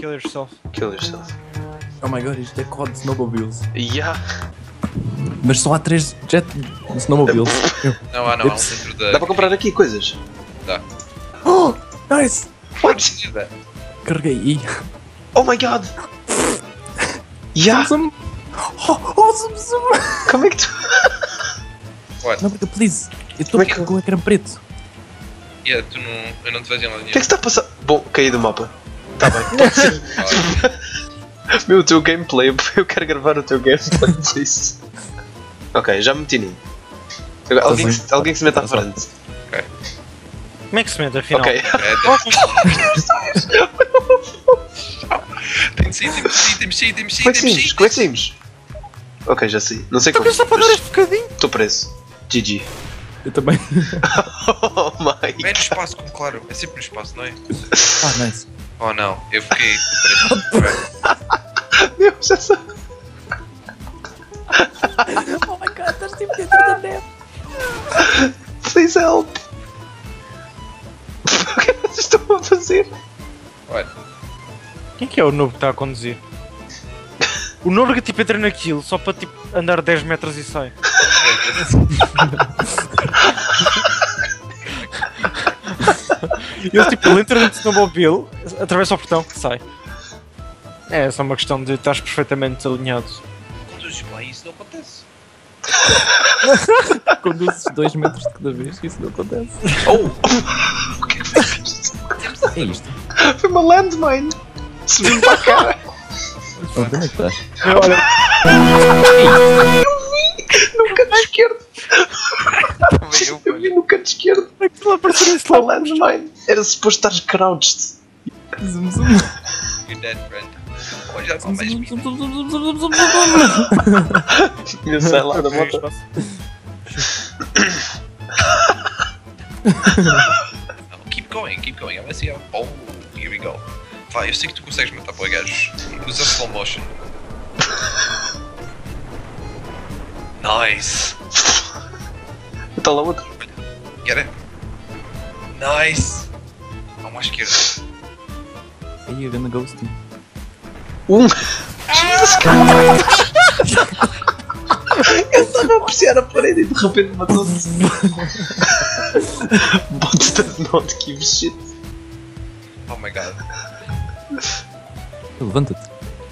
Kill yourself. Kill yourself. Oh my god, isto é COD de snowmobiles. Yeah. Mas só há 3 jet snowmobiles. Não há um dentro da... Dá para comprar aqui coisas? Dá. Oh, nice! What? Carreguei I. Oh my god! Yeah! Zoom. Oh, zoom, zoom! Como é que tu... What? Não, porque please, eu estou Como é que- com o ecrã preto. Yeah, eu não te vejo em lado O que é nenhum. que se está a passar? Bom, caí do mapa. Tá bem, pode ser. Meu, o teu gameplay, eu quero gravar o teu gameplay disso. Ok, já me meti ninho. Agora, alguém que se meta à frente. Como é que se mete afinal? Ok. Tem de sair, temos de sair. Como é que saímos? Como é que saímos? Ok, já sei. Não sei Então como. que só para dar este bocadinho? Estou preso. GG. Eu também. Oh my. É no espaço, como claro. É sempre no espaço, não é? Ah, nice. Oh não, eu fiquei preso. Meu, já sei. Oh my god, estás tipo dentro da neve. Please help. O que é que vocês estão a fazer? Olha, Quem que é o noob que está a conduzir? O noob que tipo entra naquilo só para tipo andar 10 metros e sai. Ele tipo, ele entra dentro do snowmobile, atravessa o portão, sai. É só uma questão de estás perfeitamente alinhado. conduzes bem, isso não acontece. Conduzes 2 metros de cada vez, isso não acontece. Oh! O que é que foi isto? É isto. Foi uma landmine! Subiu para a cara! Onde é que estás? Olha, No canto esquerdo! Também Eu vi no canto esquerdo! aquilo apareceu nesse Uma lado. landmine! Era suposto estar crouched! Zoom, zoom. You're dead, friend. Olha, já não há Zoom, mais zoom, vida. zoom, zoom, zoom, zoom, zoom, zoom. Eu saí lá da moto. Não, keep going. Vai ser. Oh, here we go. Vai, eu sei que tu consegues matar para gajos. Usa slow motion. Nice. Está lá outro. Get it? Nice. Há um à esquerda. Aí, you're gonna ghost me. Jesus, cara! Eu estava a apreciar a parede e de repente matou-se. Bot does not give shit. Oh my god. Levanta-te.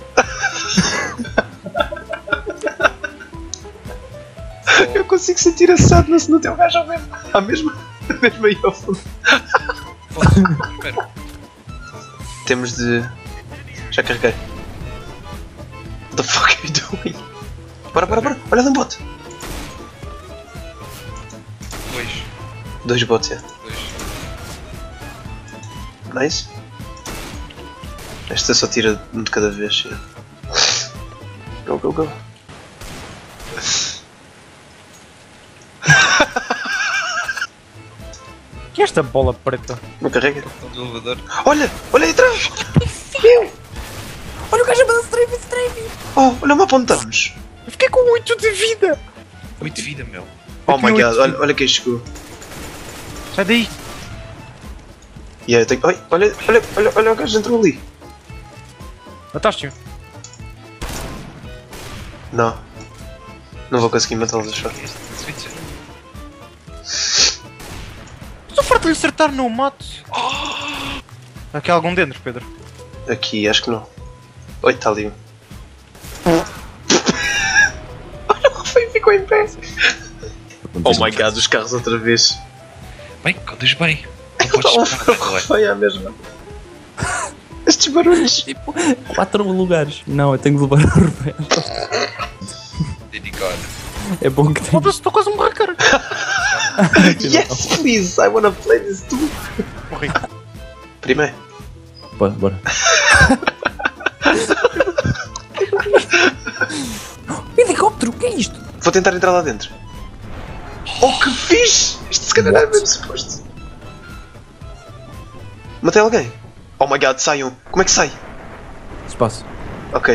Eu consigo sentir a sadness no teu gajo ao mesmo. Mesmo aí ao fundo. Espera. Temos de. Já carreguei. What the fuck are you doing? Bora. Olha um bot. Dois. 2 bots, é. Dois. Nice. Esta só tira um de cada vez. É. Go. Que é esta bola preta? Não carrega. Estão do elevador. Olha aí atrás! Meu! Olha o gajo a fazer strafe! Oh, olha onde apontamos! Eu fiquei com 8 de vida! 8 de vida, meu. Oh Aqui my no god, outro. olha quem chegou. Sai daí! Yeah, eu tenho... Oi, olha o gajo entrou ali. Mataste-o? Não. Não vou conseguir matá-los, acho. Este switcher. Estou farto de lhe acertar no mato! Há aqui algum dentro, Pedro? Aqui, acho que não. Oi, está ali um. Olha o Rufem ficou em pé. Oh my god, os carros outra vez. Bem, conduz bem. Não podes O parar, não é? Rufem é a mesma. Estes barulhos. Tipo, 4 lugares. Não, eu tenho de levar a revés. Dedicado. É bom que tem. Foda-se, estou quase a morrer, cara! Yes, please, I wanna play this too. Morri. Primeiro. Bora. Helicóptero, o que é isto? Vou tentar entrar lá dentro. Oh, que fixe! Isto se calhar é mesmo suposto. Matei alguém. Oh my god, saiam. Como é que sai? Espaço. Ok.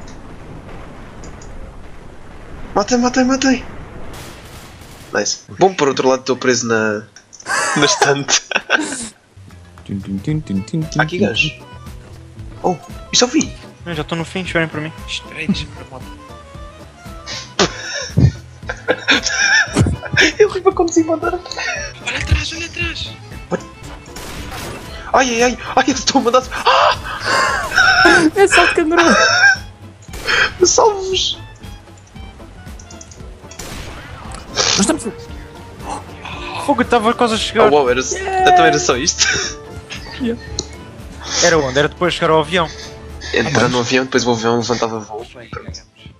Matei. Nice. Bom, por outro lado estou preso na estante. Há aqui gajo. Oh, isto eu vi. Eu já estou no fim, esperem por mim. Espera aí, deixa-me ver a moto. Eu ri para conduzir mandar. Olha atrás, olha atrás. Ai, ai, ai, ai, eu estou a mandar. É salto canderouro. Salve-vos. Nós estamos. Fogo, estava quase a Oh, chegar. wow, então era só isto. Era onde? Era depois de chegar ao avião. Entrar no avião, depois o avião levantava voo. Bem, ganhamos.